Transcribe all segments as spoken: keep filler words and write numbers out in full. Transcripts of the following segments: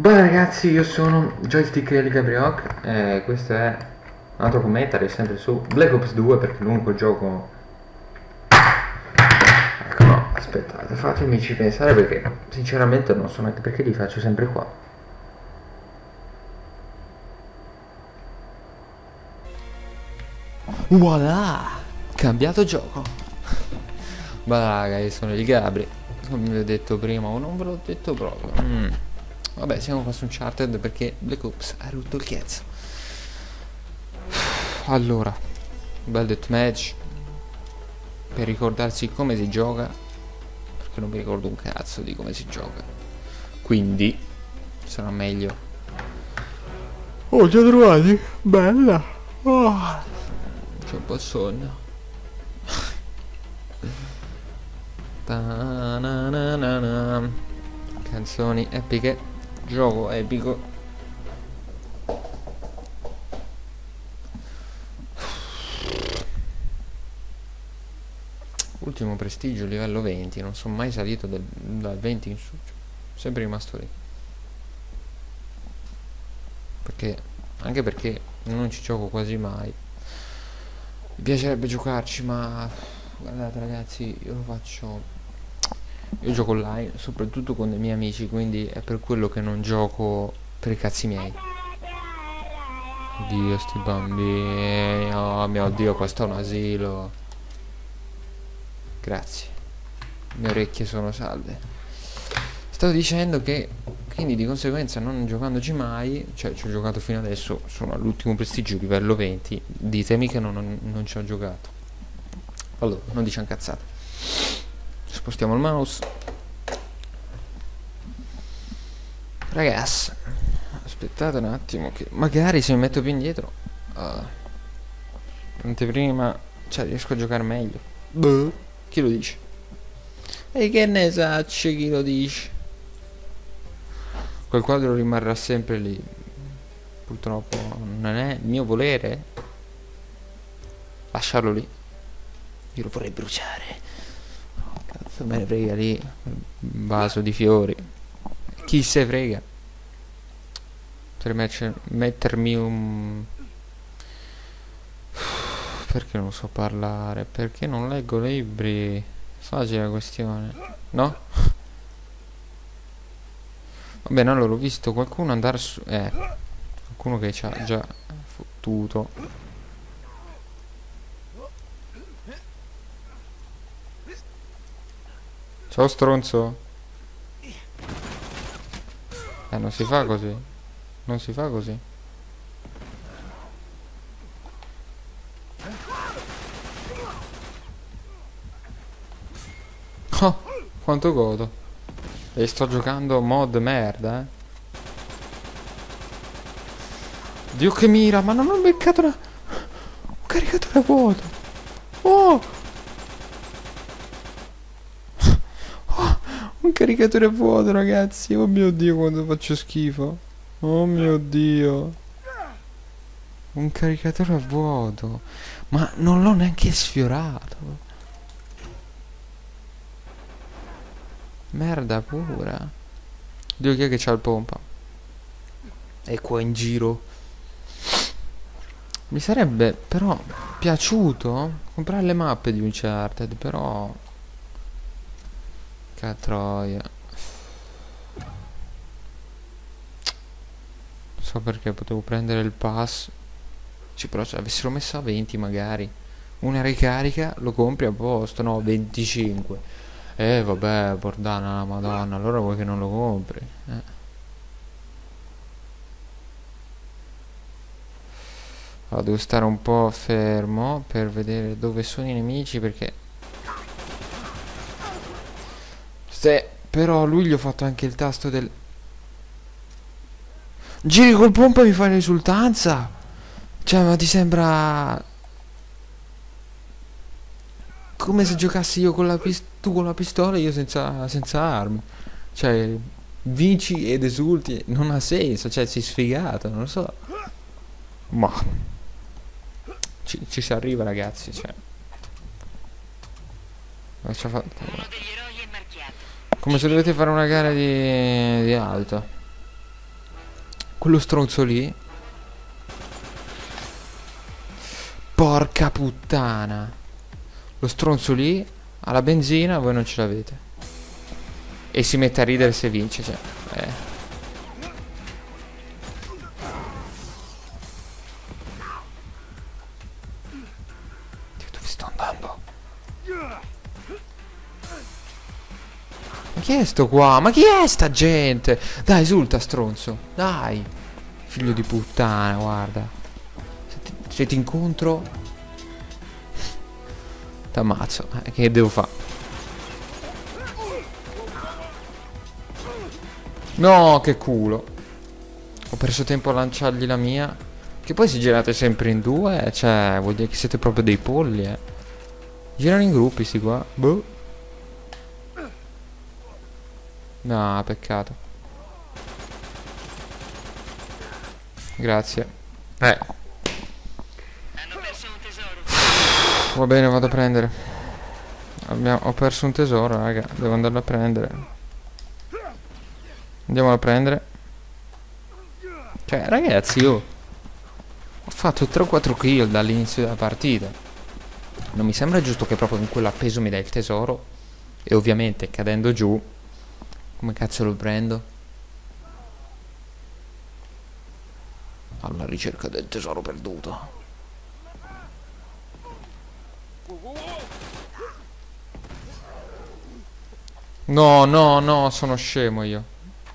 Beh ragazzi, io sono Joystick e Gabrioc e questo è un altro commentary sempre su Black Ops due, perché è l'unico gioco... Ecco, no, aspettate, fatemi ci pensare, perché sinceramente non so neanche perché li faccio sempre qua. Voilà! Cambiato gioco. Beh raga, io sono il Gabri, come vi ho detto prima, o non ve l'ho detto proprio. Mm. Vabbè, siamo qua su Uncharted perché Black Ops ha rotto il cazzo. Allora, bel deathmatch per ricordarsi come si gioca, perché non mi ricordo un cazzo di come si gioca, quindi sarà meglio. Oh, già trovati? Bella. Oh, c'ho un po' sonno. Ta-na-na-na-na. Canzoni epiche, gioco epico. Ultimo prestigio livello venti, non sono mai salito del, dal venti in su, cioè, sempre rimasto lì. Perché, anche perché non ci gioco quasi mai. Mi piacerebbe giocarci, ma guardate ragazzi, io lo faccio, io gioco online soprattutto con dei miei amici, quindi è per quello che non gioco per i cazzi miei. Dio, sti bambini, oh mio Dio, questo è un asilo. Grazie, le mie orecchie sono salve. Stavo dicendo che, quindi di conseguenza, non giocandoci mai, cioè ci ho giocato fino adesso, sono all'ultimo prestigio livello venti, ditemi che non, non, non ci ho giocato. Allora, non diciamo cazzate. Spostiamo il mouse. Ragazzi, aspettate un attimo che magari se mi metto più indietro, uh, anteprima, cioè riesco a giocare meglio. Boh. Chi lo dice? E che ne sacci chi lo dice? Quel quadro rimarrà sempre lì. Purtroppo non è il mio volere lasciarlo lì. Io lo vorrei bruciare. Oh, cazzo me ne frega lì un vaso di fiori. Chi se frega? Per mettermi un... Perché non so parlare? Perché non leggo libri? Facile la questione, no? Va bene, allora ho visto qualcuno andare su... Eh, qualcuno che ci ha già fottuto. Ciao stronzo. Eh, non si fa così. Non si fa così. Oh, quanto godo. E sto giocando mod merda, eh. Dio che mira, ma non ho beccato una... un caricatore vuoto. Oh! Oh, un caricatore vuoto, ragazzi. Oh mio Dio, quando faccio schifo. Oh mio Dio. Un caricatore a vuoto. Ma non l'ho neanche sfiorato. Merda pura. Dio, chi è che c'ha il pompa? È qua in giro. Mi sarebbe però piaciuto comprare le mappe di Uncharted, però... Catroia. Non so perché potevo prendere il pass. Ci però se avessero messo a venti magari. Una ricarica lo compri a posto, no, venticinque. Eh vabbè, portana la madonna, allora vuoi che non lo compri? Eh. Allora, devo stare un po' fermo per vedere dove sono i nemici, perché... Se, però lui gli ho fatto anche il tasto del... Giri col pompa e mi fai l'esultanza? Cioè, ma ti sembra... come se giocassi io con la pistola, tu con la pistola e io senza, senza armi. Cioè, vinci ed esulti, non ha senso, cioè sei sfigato, non lo so. Ma ci, ci si arriva, ragazzi, cioè. Ci fa... come se dovete fare una gara di, di auto. quello stronzo lì. Porca puttana. Lo stronzo lì ha la benzina, voi non ce l'avete. E si mette a ridere se vince, cioè. Eh. Dio, dove sto andando? Ma chi è sto qua? Ma chi è sta gente? Dai, esulta, stronzo. Dai. Figlio di puttana, guarda. Se ti incontro t'ammazzo. Eh, che devo fare? No, che culo. Ho perso tempo a lanciargli la mia. Che poi si girate sempre in due. Cioè, vuol dire che siete proprio dei polli, eh. Girano in gruppi, sti qua. Boh. No, peccato. Grazie. Eh. Va bene, vado a prendere. Abbiamo, ho perso un tesoro, raga. Devo andarlo a prendere. Andiamolo a prendere. Cioè, ragazzi, io ho fatto tre o quattro kill dall'inizio della partita. Non mi sembra giusto che proprio con quell'appeso mi dai il tesoro. E ovviamente, cadendo giù, come cazzo lo prendo? Alla ricerca del tesoro perduto. No, no, no, sono scemo io.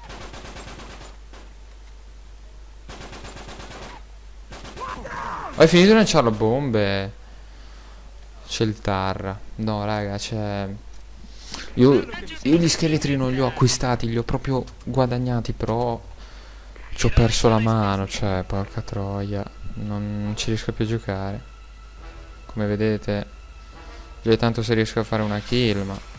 Hai finito di lanciare bombe? C'è il Tarra. No, raga, c'è... Io, io gli scheletri non li ho acquistati, li ho proprio guadagnati, però... Ci ho perso la mano, cioè, porca troia. Non, non ci riesco più a giocare. Come vedete... Già tanto se riesco a fare una kill, ma...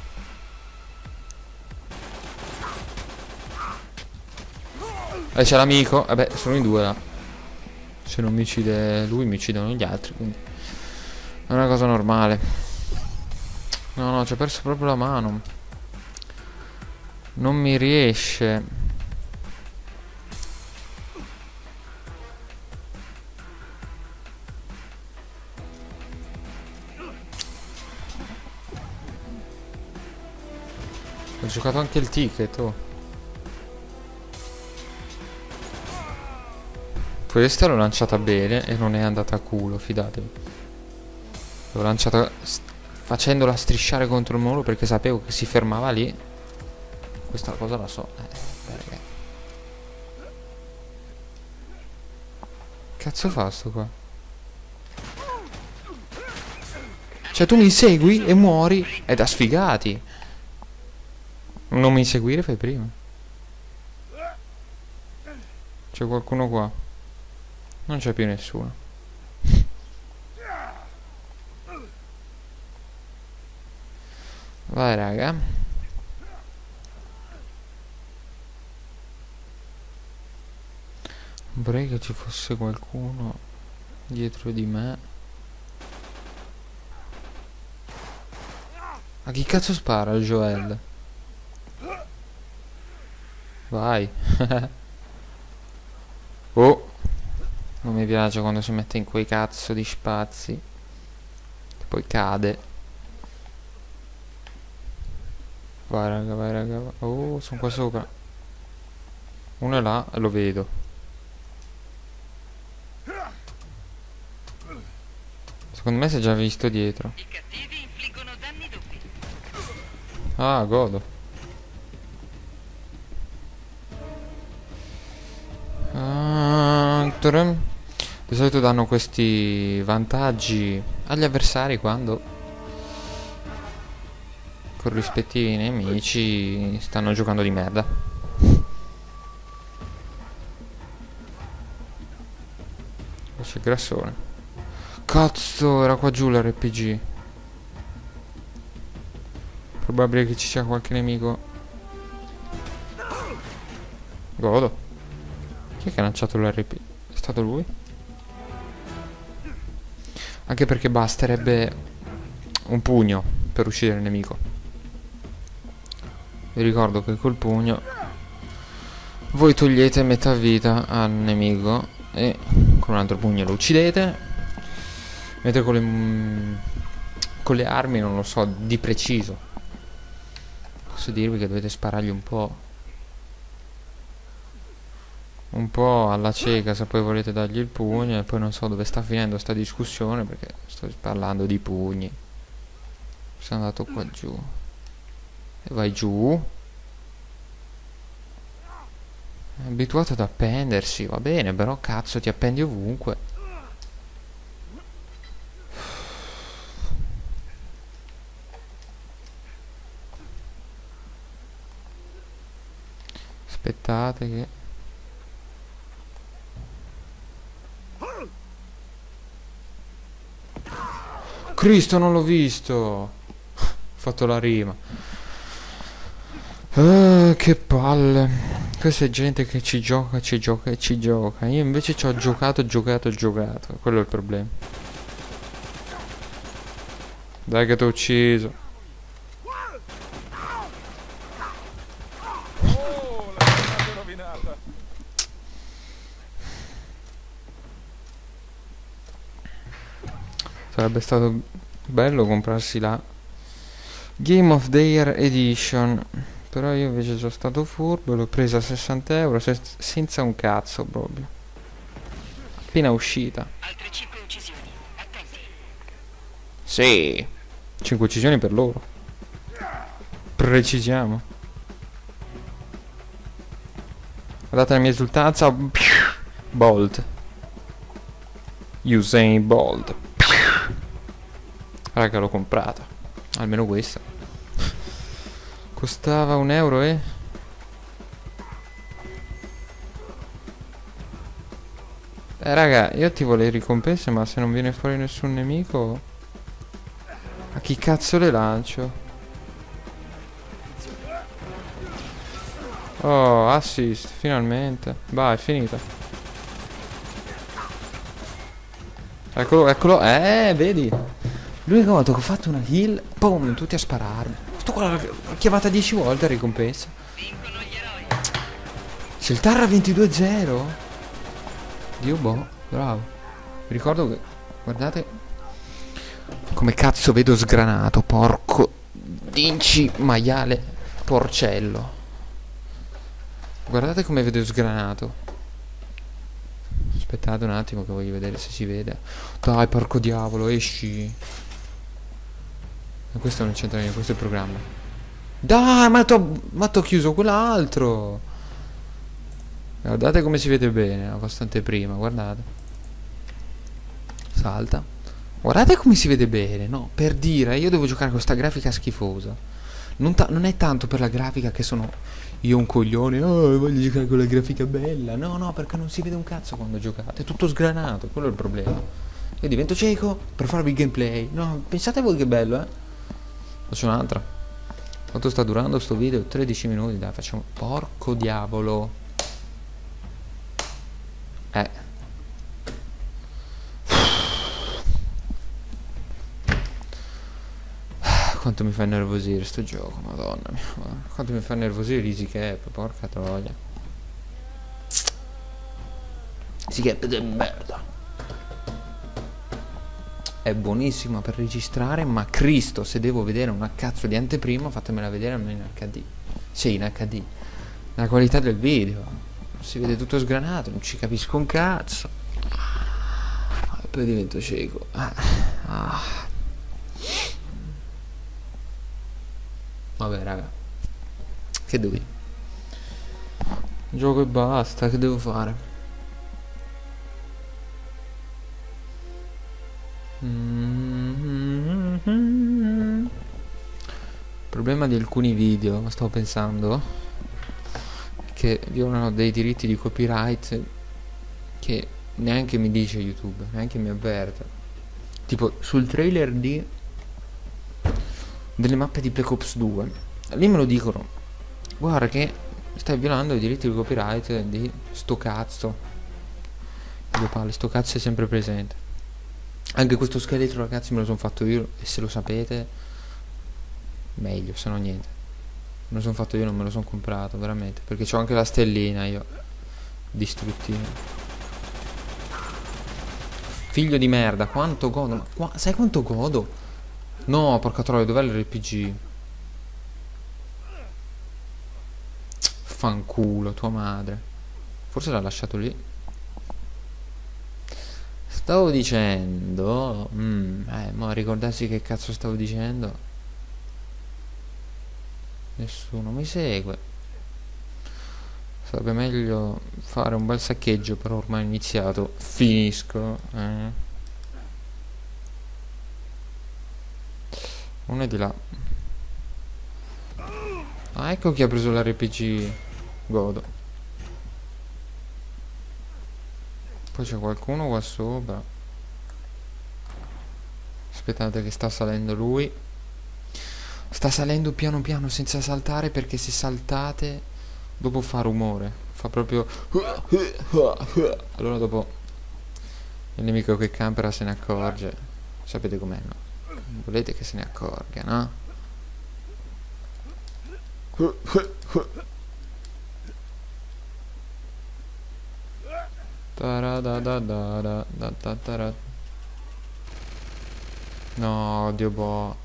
Eh, c'è l'amico. Vabbè, sono in due là. Se non mi uccide lui, mi uccidono gli altri, quindi è una cosa normale. No, no, ci ho perso proprio la mano. Non mi riesce. Ho giocato anche il ticket, oh. Questa l'ho lanciata bene e non è andata a culo, fidatevi. L'ho lanciata facendola strisciare contro il muro perché sapevo che si fermava lì. Questa cosa la so. Eh, perché? Cazzo fa sto qua? Cioè tu mi segui e muori? È da sfigati. Non mi inseguire, fai prima. C'è qualcuno qua. Non c'è più nessuno. Vai raga. Vorrei che ci fosse qualcuno dietro di me. Ma chi cazzo spara il Joel? Vai. Oh. Non mi piace quando si mette in quei cazzo di spazi. Che poi cade. Vai raga, vai raga. Oh, sono qua sopra. Uno è là e lo vedo. Secondo me si è già visto dietro. I cattivi infliggono danni doppi. Ah, godo. Di solito danno questi vantaggi agli avversari quando con rispettivi nemici stanno giocando di merda. C'è il grassone. Cazzo, era qua giù l'R P G. Probabile che ci sia qualche nemico. Godo. Chi è che ha lanciato l'R P G? È stato lui? Anche perché basterebbe un pugno per uccidere il nemico. Vi ricordo che col pugno Voi togliete metà vita al nemico e con un altro pugno lo uccidete. Mentre con le, mm, con le armi non lo so di preciso. Posso dirvi che dovete sparargli un po'. Un po' alla cieca se poi volete dargli il pugno. E poi non so dove sta finendo sta discussione, perché sto parlando di pugni. Sono andato qua giù. E vai giù. È abituato ad appendersi, va bene, però cazzo ti appendi ovunque. Aspettate che... Cristo, non l'ho visto. Ho fatto la rima. Ah, che palle. Questa è gente che ci gioca, ci gioca e ci gioca. Io invece ci ho giocato, giocato, giocato. Quello è il problema. Dai che ti ho ucciso. Oh, la giornata è rovinata. Sarebbe stato bello comprarsi la Game of the Year Edition. Però io invece sono stato furbo e l'ho presa a sessanta euro se- senza un cazzo proprio. Appena uscita. Altre cinque uccisioni. Attenti. Sì. cinque uccisioni per loro. Precisiamo. Guardate la mia esultanza. Bolt. Usain Bolt. Raga, l'ho comprata. Almeno questa. Costava un euro e... Eh raga, io attivo le ricompense, ma se non viene fuori nessun nemico... A chi cazzo le lancio? Oh, assist, finalmente. Vai, è finita. Eccolo, eccolo. Eh, vedi? L'unica volta che ho fatto una kill, boom, tutti a spararmi. Sto qua l'ho chiamata dieci volte a ricompensa. Vincono gli eroi. C'è il Tarra ventidue zero? Dio boh, bravo. Vi ricordo che... Guardate come cazzo vedo sgranato, porco dinci maiale porcello. Guardate come vedo sgranato. Aspettate un attimo che voglio vedere se si vede. Dai, porco diavolo, esci. Ma questo non c'entra niente, questo è il programma. Dai, ma t'ho ma t'ho chiuso quell'altro. Guardate come si vede bene, abbastanza prima, guardate. Salta. Guardate come si vede bene, no? Per dire, io devo giocare con sta grafica schifosa. Non, non è tanto per la grafica che sono io un coglione, oh, voglio giocare con la grafica bella. No, no, perché non si vede un cazzo quando giocate, è tutto sgranato, quello è il problema. Io divento cieco per farvi il gameplay. No, pensate voi che bello, eh? Faccio un'altra. Quanto sta durando sto video? tredici minuti, dai, facciamo. Porco diavolo. Eh. Quanto mi fa innervosire sto gioco, madonna mia. Quanto mi fa innervosire Easy Cap, porca troia. Easy Cap de merda. È buonissima per registrare, ma Cristo, se devo vedere una cazzo di anteprima, fatemela vedere almeno in acca di. Sì, in acca di. La qualità del video. Si vede tutto sgranato, non ci capisco un cazzo. E poi divento cieco. Ah. Ah. Vabbè, raga. Che devo dire? Gioco e basta, che devo fare? Mm-hmm. Il problema di alcuni video, stavo pensando, che violano dei diritti di copyright che neanche mi dice YouTube, neanche mi avverte. Tipo sul trailer di delle mappe di Black Ops due, lì me lo dicono, guarda che stai violando i diritti di copyright di sto cazzo. Due palle, sto cazzo è sempre presente. Anche questo scheletro, ragazzi, me lo sono fatto io, e se lo sapete meglio, se no niente. Me lo sono fatto io, non me lo sono comprato, veramente. Perché c'ho anche la stellina io. Distruttivo. Figlio di merda, quanto godo. Ma qua, sai quanto godo? No, porca troia, dov'è l'R P G? Fanculo, tua madre. Forse l'ha lasciato lì. Stavo dicendo... Mm, eh, ma ricordarsi che cazzo stavo dicendo? Nessuno mi segue. Sarebbe meglio fare un bel saccheggio, però ormai è iniziato. Finisco. Eh. Uno è di là. Ah, ecco chi ha preso l'R P G. Godo. Poi c'è qualcuno qua sopra. Aspettate che sta salendo lui. Sta salendo piano piano senza saltare, perché se saltate dopo fa rumore. Fa proprio... Allora dopo il nemico che campera se ne accorge. Sapete com'è, no? Volete che se ne accorga, no? No, oddio boh.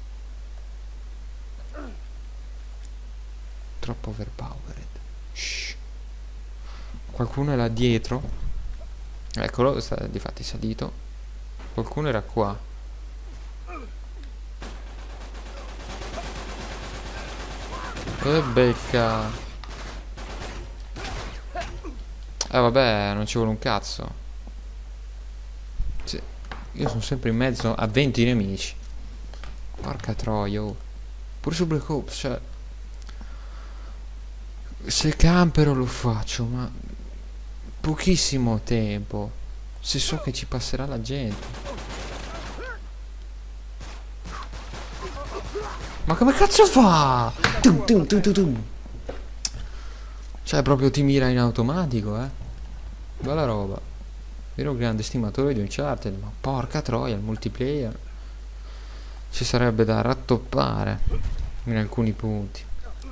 Troppo overpowered. Shh. Qualcuno è là dietro. Eccolo, sta difatti salito. Qualcuno era qua. E becca. Eh vabbè, non ci vuole un cazzo. Sì. Io sono sempre in mezzo a venti nemici. Porca troia, oh. Pure su Black Ops, cioè... Se campero lo faccio, ma... pochissimo tempo. Se so che ci passerà la gente. Ma come cazzo fa? Tum, tum, tum, tum, tum. Cioè proprio ti mira in automatico, eh. Bella roba. Ero un grande stimatore di Uncharted, ma porca troia, il multiplayer ci sarebbe da rattoppare in alcuni punti.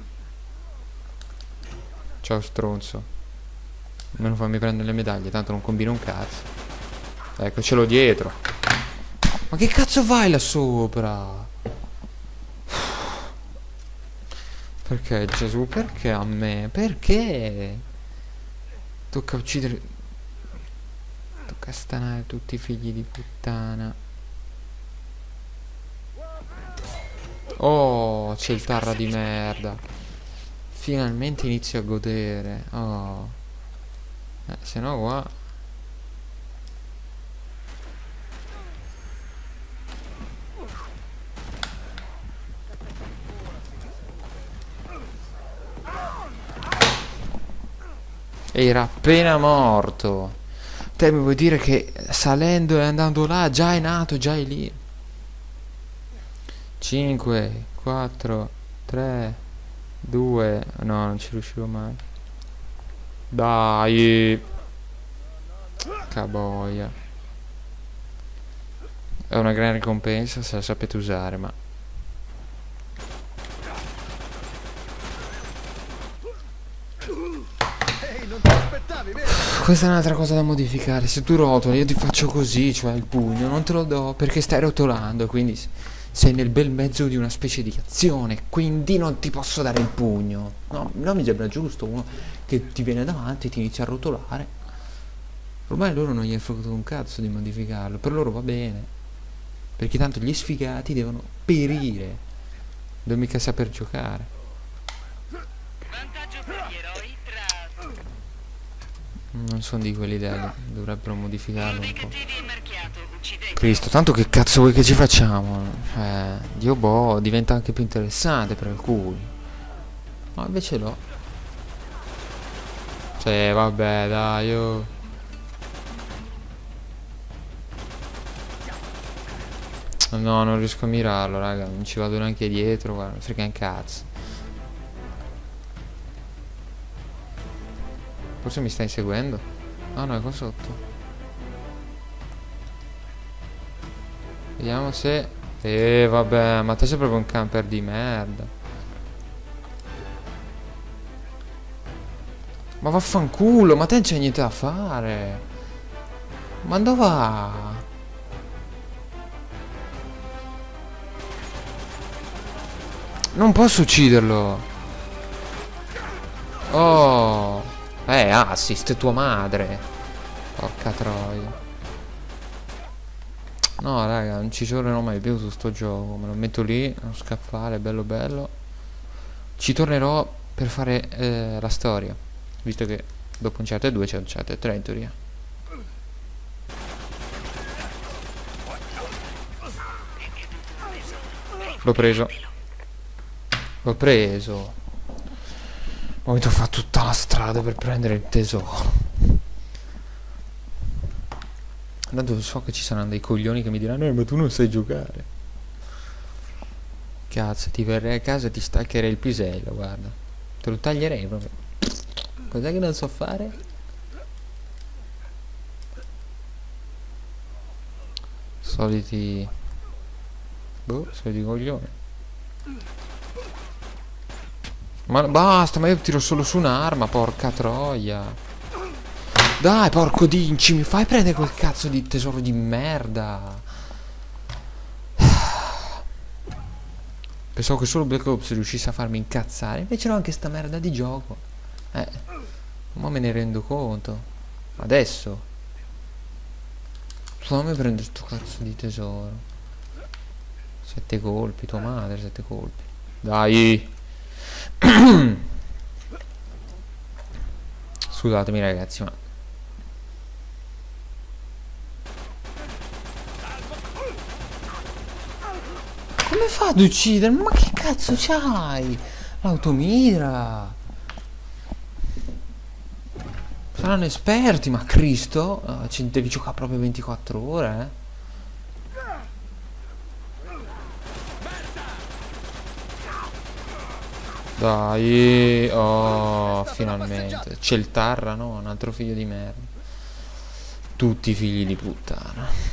Ciao stronzo. Almeno fammi prendere le medaglie, tanto non combino un cazzo. Ecco, ce l'ho dietro. Ma che cazzo fai là sopra? Perché Gesù? Perché a me? Perché? Tocca uccidere... Tocca stanare tutti i figli di puttana. Oh, c'è il tarra di merda. Finalmente inizio a godere. Oh. Eh, se no qua... Era appena morto. Te mi vuoi dire che salendo e andando là già è nato, già è lì. cinque, quattro, tre, due... No, non ci riuscirò mai. Dai. Caboia. È una gran ricompensa se la sapete usare, ma... Questa è un'altra cosa da modificare. Se tu rotoli, io ti faccio così, cioè il pugno, non te lo do perché stai rotolando, quindi sei nel bel mezzo di una specie di azione, quindi non ti posso dare il pugno. No, non mi sembra giusto uno che ti viene davanti e ti inizia a rotolare. Ormai loro non gli è fregato un cazzo di modificarlo, per loro va bene, perché tanto gli sfigati devono perire, devono mica saper giocare. Vantaggio per gli eroi tra Non sono di quell'idea, dovrebbero modificarlo un po'. cattivi marchiato uccidete. Cristo, tanto che cazzo vuoi che ci facciamo? Eh, Dio boh, diventa anche più interessante per alcuni. Ma invece no. Cioè, vabbè, dai, io... No, non riesco a mirarlo, raga, non ci vado neanche dietro, guarda, frega un cazzo. Forse mi stai seguendo? Ah no, è qua sotto. Vediamo se... Eh vabbè, ma te sei proprio un camper di merda. Ma vaffanculo, ma te non c'è niente da fare. Ma dove va? Non posso ucciderlo. Oh. Eh, assist, tua madre. Porca troia. No, raga, non ci tornerò mai più su sto gioco. Me lo metto lì, a scaffale, bello bello. Ci tornerò per fare eh, la storia. Visto che dopo Uncharted due c'è Uncharted tre in teoria. L'ho preso. L'ho preso. Ho dovuto fare tutta la strada per prendere il tesoro. Tanto so che ci saranno dei coglioni che mi diranno eh, ma tu non sai giocare. Cazzo, ti verrei a casa e ti staccherei il pisello, guarda. Te lo taglierei proprio. Cos'è che non so fare? Soliti... Boh, soliti coglioni. Ma basta, ma io tiro solo su un'arma, porca troia. Dai, porco dinci, mi fai prendere quel cazzo di tesoro di merda. Pensavo che solo Black Ops riuscisse a farmi incazzare. Invece no, anche sta merda di gioco. Eh, ma me ne rendo conto. Adesso fammi prendere sto cazzo di tesoro. Sette colpi, tua madre, sette colpi. Dai. Scusatemi ragazzi, ma come fa ad uccidermi? Ma che cazzo c'hai? L'automira. Saranno esperti, ma Cristo, uh, ci devi giocare proprio ventiquattro ore, eh? Dai, oh, finalmente. C'è il Tarra, no? Un altro figlio di merda. Tutti figli di puttana.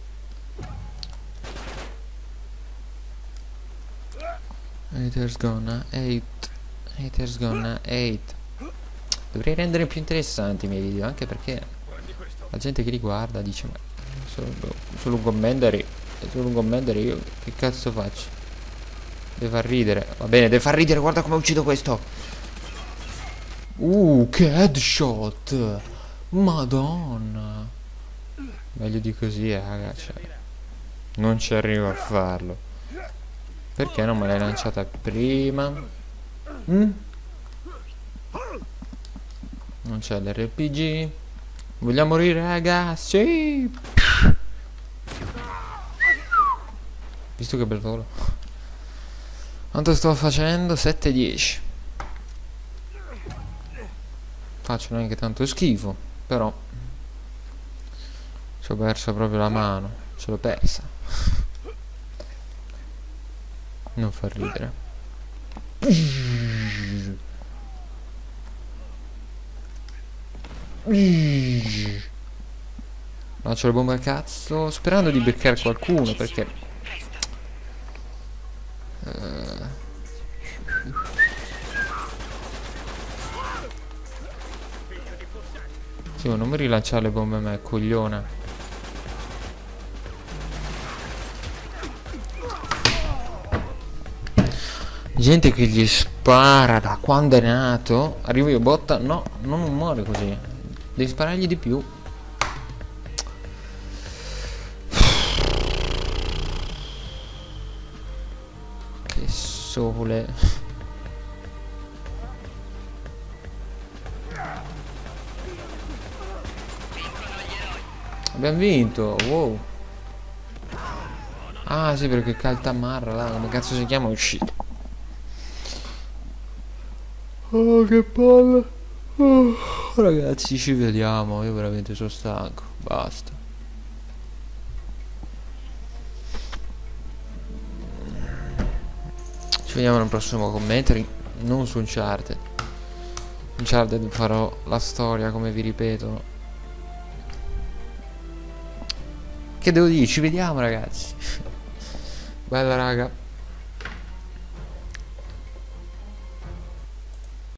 Haters gonna hate. Haters gonna hate. Dovrei rendere più interessanti i miei video, anche perché la gente che li guarda dice ma solo, solo un commendary, solo un commendary, io che cazzo faccio? Deve far ridere, va bene, deve far ridere, guarda come uccido questo. Uh, che headshot. Madonna. Meglio di così, raga, cioè, non ci arrivo a farlo. Perché non me l'hai lanciata prima? Mm? Non c'è l'R P G. Vogliamo morire, ragazzi? Visto che bel volo. Quanto sto facendo? sette dieci. Faccio neanche tanto schifo, però ci ho perso proprio la mano. Ce l'ho persa. Non fa ridere. Lancio le bombe a cazzo, sperando di beccare qualcuno, perché uh... sì, ma non mi rilanciare le bombe a me, cogliona. Gente che gli spara da quando è nato. Arrivo io botta. No, non muore così. Devi sparargli di più. Che sole. Abbiamo vinto. Wow. Ah sì, perché Caltamarra là, come cazzo si chiama, è uscito. Oh, che palle. Oh, ragazzi, ci vediamo. Io veramente sono stanco. Basta. Ci vediamo nel prossimo commentary. Non su Uncharted. Uncharted farò la storia, come vi ripeto. Che devo dire? Ci vediamo, ragazzi. Bella raga.